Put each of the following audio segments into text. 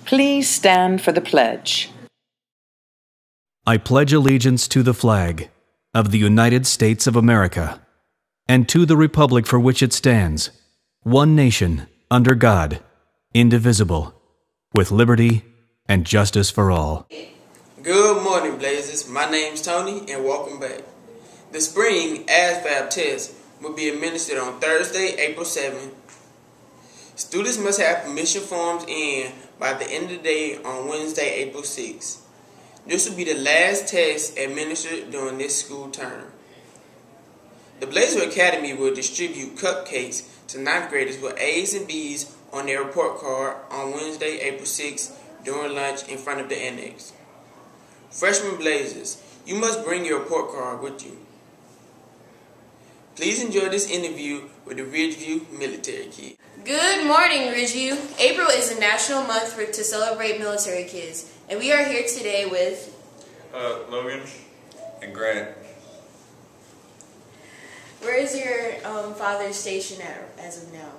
Please stand for the pledge. I pledge allegiance to the flag of the United States of America and to the republic for which it stands, one nation, under God, indivisible, with liberty and justice for all. Good morning, Blazers. My name's Tony, and welcome back. The spring ASVAB test will be administered on Thursday, April 7th. Students must have permission forms in by the end of the day on Wednesday, April 6th. This will be the last test administered during this school term. The Blazer Academy will distribute cupcakes to 9th graders with A's and B's on their report card on Wednesday, April 6th during lunch in front of the annex. Freshman Blazers, you must bring your report card with you. Please enjoy this interview with the Ridgeview military kid. Good morning, Ridgeview. April is a national month to celebrate military kids, and we are here today with Logan and Grant. Where is your father stationed at as of now?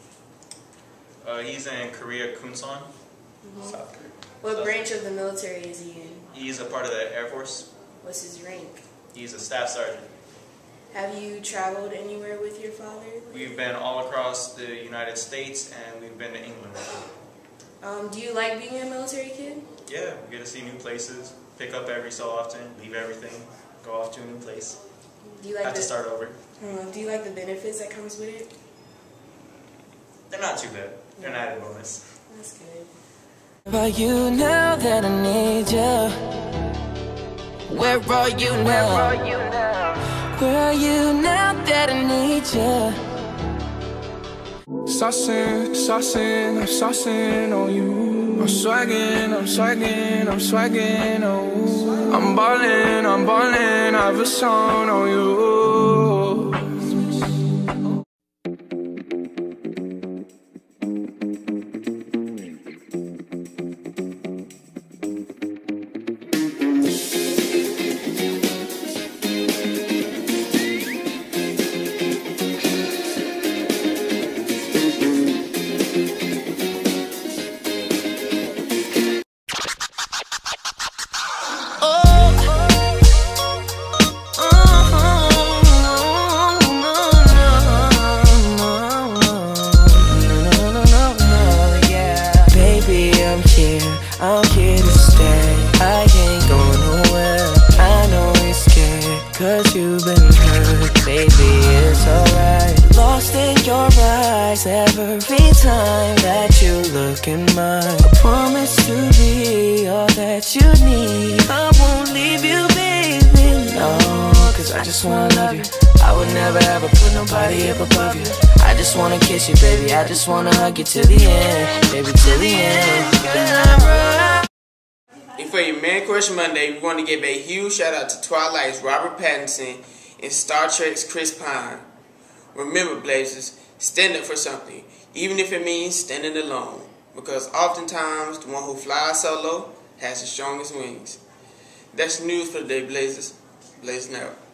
He's in Korea, Kunsan, South Korea. What branch of the military is he in? He's a part of the Air Force. What's his rank? He's a staff sergeant. Have you traveled anywhere with your father? We've been all across the United States, and we've been to England. Do you like being a military kid? Yeah, we get to see new places, pick up every so often, leave everything, go off to a new place. Do you like have to start over. Do you like the benefits that comes with it? They're not too bad. They're an added bonus. That's good. Where are you now that I need you? Where are you now? Where are you now that I need you? Saucing, saucing, I'm saucing on you. I'm swagging, I'm swagging, I'm swagging on you. I'm ballin', I have a song on you. I'm here to stay, I ain't going nowhere. I know you're scared, cause you've been hurt. Baby, it's alright. Lost in your eyes every time that you look in mine. I promise to be all that you need. I won't leave you, baby, no. Cause I just wanna love you. I would never ever put nobody up above you. I just wanna kiss you, baby, I just wanna hug you till the end. Baby, till the end. And for your Man Crush Monday, we want to give a huge shout out to Twilight's Robert Pattinson and Star Trek's Chris Pine. Remember, Blazers, stand up for something, even if it means standing alone, because oftentimes the one who flies solo has the strongest wings. That's news for the day, Blazers. Blazing out.